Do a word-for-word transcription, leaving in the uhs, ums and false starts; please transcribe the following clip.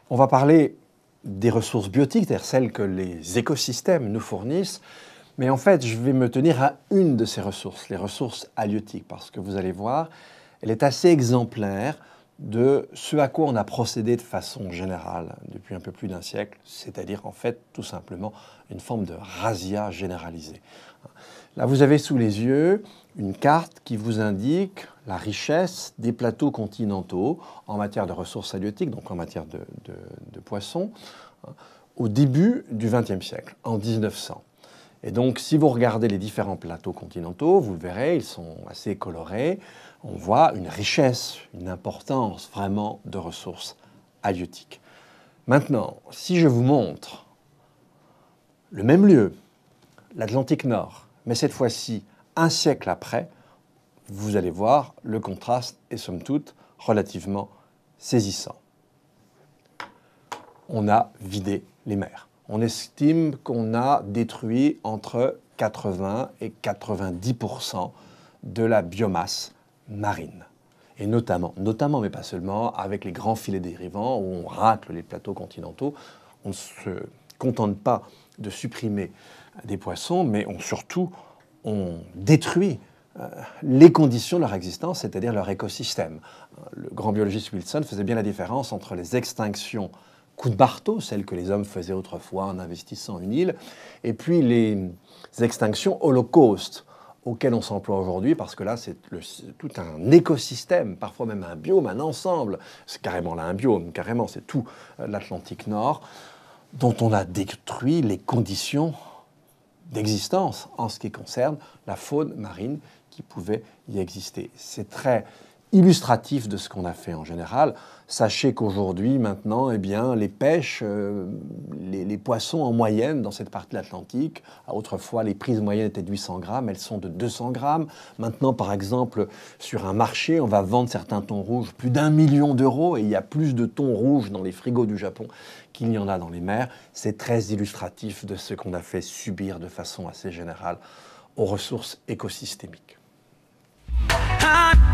On va parler des ressources biotiques, c'est-à-dire celles que les écosystèmes nous fournissent. Mais en fait, je vais me tenir à une de ces ressources, les ressources halieutiques, parce que vous allez voir, elle est assez exemplaire de ce à quoi on a procédé de façon générale depuis un peu plus d'un siècle, c'est-à-dire en fait tout simplement une forme de razzia généralisée. Là, vous avez sous les yeux une carte qui vous indique la richesse des plateaux continentaux en matière de ressources halieutiques, donc en matière de, de, de poissons, au début du vingtième siècle, en mille neuf cents. Et donc, si vous regardez les différents plateaux continentaux, vous le verrez, ils sont assez colorés. On voit une richesse, une importance vraiment de ressources halieutiques. Maintenant, si je vous montre le même lieu, l'Atlantique Nord, mais cette fois-ci un siècle après, vous allez voir, le contraste est somme toute relativement saisissant. On a vidé les mers. On estime qu'on a détruit entre quatre-vingts et quatre-vingt-dix pour cent de la biomasse marine. Et notamment, notamment, mais pas seulement, avec les grands filets dérivants où on racle les plateaux continentaux, on ne se contente pas de supprimer des poissons, mais on, surtout, on détruit euh, les conditions de leur existence, c'est-à-dire leur écosystème. Le grand biologiste Wilson faisait bien la différence entre les extinctions coup de marteau, celles que les hommes faisaient autrefois en investissant une île, et puis les extinctions holocaustes auxquelles on s'emploie aujourd'hui, parce que là, c'est tout un écosystème, parfois même un biome, un ensemble, c'est carrément là un biome, carrément, c'est tout l'Atlantique Nord, dont on a détruit les conditions d'existence en ce qui concerne la faune marine qui pouvait y exister. C'est très illustratif de ce qu'on a fait en général. Sachez qu'aujourd'hui, maintenant, eh bien, les pêches, euh, les, les poissons en moyenne dans cette partie de l'Atlantique, autrefois les prises moyennes étaient de huit cents grammes, elles sont de deux cents grammes. Maintenant, par exemple, sur un marché, on va vendre certains thons rouges plus d'un million d'euros et il y a plus de thons rouges dans les frigos du Japon qu'il n'y en a dans les mers. C'est très illustratif de ce qu'on a fait subir de façon assez générale aux ressources écosystémiques.